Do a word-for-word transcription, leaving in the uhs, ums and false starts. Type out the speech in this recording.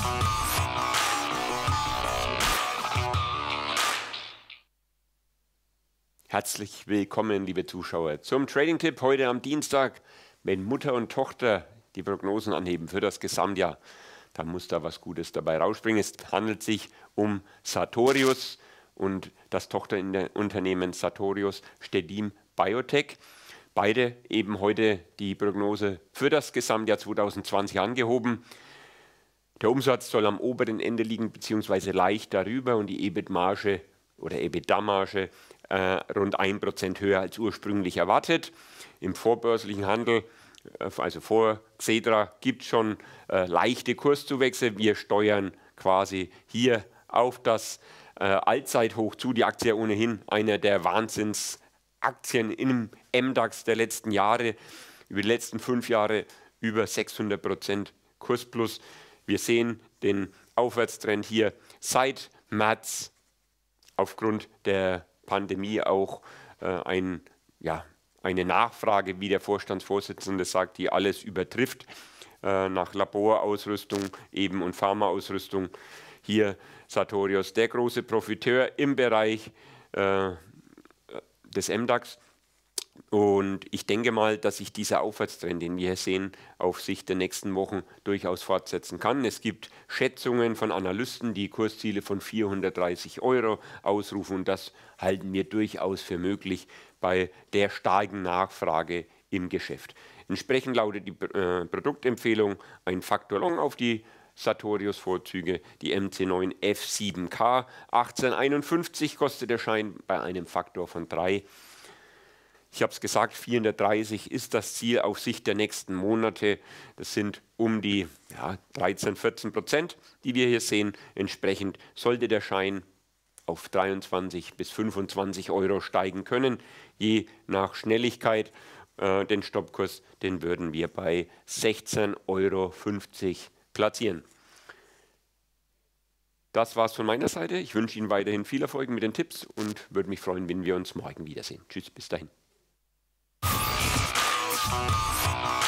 Herzlich willkommen, liebe Zuschauer, zum Trading-Tipp heute am Dienstag. Wenn Mutter und Tochter die Prognosen anheben für das Gesamtjahr, dann muss da was Gutes dabei rausspringen. Es handelt sich um Sartorius und das Tochterunternehmen Sartorius Stedin Biotech. Beide eben heute die Prognose für das Gesamtjahr zweitausendzwanzig angehoben. Der Umsatz soll am oberen Ende liegen, beziehungsweise leicht darüber, und die E B I T-Marge oder EBITDA-Marge äh, rund ein Prozent höher als ursprünglich erwartet. Im vorbörslichen Handel, also vor Xetra, gibt es schon äh, leichte Kurszuwächse. Wir steuern quasi hier auf das äh, Allzeithoch zu. Die Aktie ohnehin einer der Wahnsinnsaktien im M DAX der letzten Jahre. Über die letzten fünf Jahre über sechshundert Prozent Kursplus. Wir sehen den Aufwärtstrend hier seit März. Aufgrund der Pandemie auch äh, ein, ja, eine Nachfrage, wie der Vorstandsvorsitzende sagt, die alles übertrifft, äh, nach Laborausrüstung eben und Pharmaausrüstung. Hier Sartorius, der große Profiteur im Bereich äh, des M DAX. Und ich denke mal, dass sich dieser Aufwärtstrend, den wir hier sehen, auf Sicht der nächsten Wochen durchaus fortsetzen kann. Es gibt Schätzungen von Analysten, die Kursziele von vierhundertdreißig Euro ausrufen, und das halten wir durchaus für möglich bei der starken Nachfrage im Geschäft. Entsprechend lautet die äh, Produktempfehlung ein Faktor Long auf die Sartorius-Vorzüge, die M C neun F sieben K. achtzehnhunderteinundfünfzig kostet der Schein bei einem Faktor von drei. Ich habe es gesagt, vierhundertdreißig ist das Ziel auf Sicht der nächsten Monate. Das sind um die ja, dreizehn, vierzehn Prozent, die wir hier sehen. Entsprechend sollte der Schein auf dreiundzwanzig bis fünfundzwanzig Euro steigen können. Je nach Schnelligkeit, äh, den Stoppkurs, den würden wir bei sechzehn Euro fünfzig platzieren. Das war's von meiner Seite. Ich wünsche Ihnen weiterhin viel Erfolg mit den Tipps und würde mich freuen, wenn wir uns morgen wiedersehen. Tschüss, bis dahin.